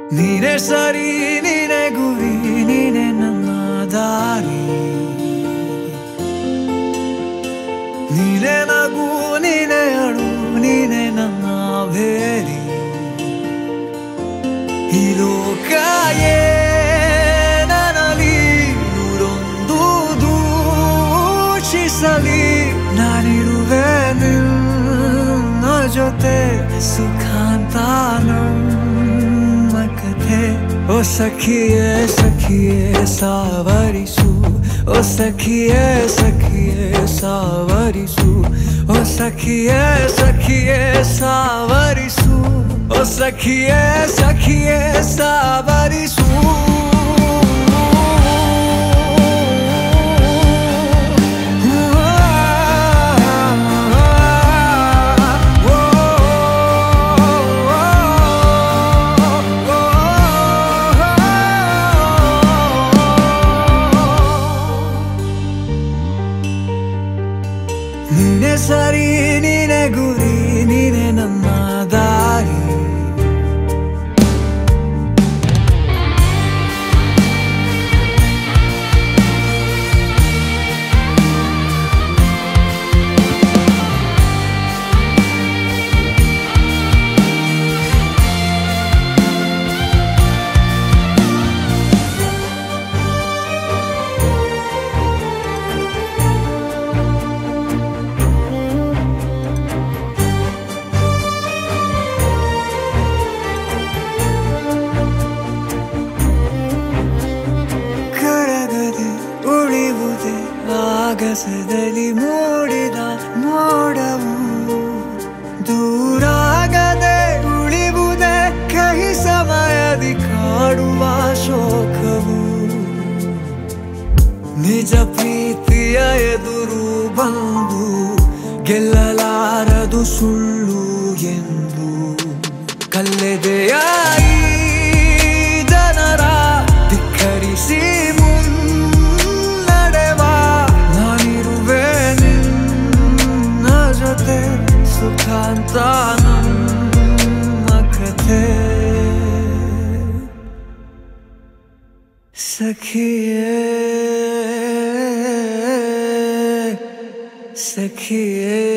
ನೀನೆ ಸರಿ ನೀನೆ ಗುರಿ ನೀನೆ ನನ್ನ ದಾರಿ ನೀನೆ ನಗು ನೀನೆ ಅಳು ನೀನೆ ನನ್ನ ಬೇರಿ ಈ ಲೋಕ ಏನಲಿ ನೂರೊಂದು ದೂಷಿಸಲಿ ನಾನಿರುವೆ ನಿನ್ನ ಜೊತೆ ಸುಖಾಂತ ನಮ್ಮ ಕಥೆ ಓ ಸಖಿಯೇ ಸಖಿಯೇ ಸಾವರಿಸು ಓ ಸಖಿಯೇ ಸಖಿಯೇ ಸಾವರಿಸು ಓ ಸಖಿಯೇ ಸಖಿಯೇ ಸಾವರಿಸು ಓ ಸಖಿಯೇ ಸಖಿಯೇ ಸಾವರಿಸು ನೀನೆ ಸರಿ ನೀನೆ ಗುರಿ ನೀನೆ ನನ್ನ ದಾರಿ ಆಗಸದಲ್ಲಿ ಮೂಡಿದ ಮೋಡವು ದೂರಾಗದೆ ಉಳಿವುದೇ ಕಹಿ ಸಮಯದಿ ಕಾಡುವ ಶೋಕವು ನಿಜ ಪ್ರೀತಿಯ ಎದುರು ಬಂದು ಗೆಲ್ಲಲಾರದು ಸುಳ್ಳು ಎಂದು ಕಲ್ಲೆದೆಯ ಈ ಜನರ ಧಿಕ್ಕರಿಸಿ ಸುಖಾಂತ ನಮ್ಮ ಕಥೆ ಸಖಿಯೇ ಸಖಿಯೇ